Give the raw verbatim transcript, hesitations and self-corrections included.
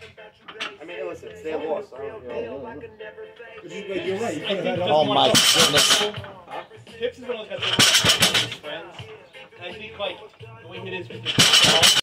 I mean, listen, they lost. I don't know. You're right. You could have had all Oh my goodness. Hips is one of those guys that his friends. And I think, like, the way it is with his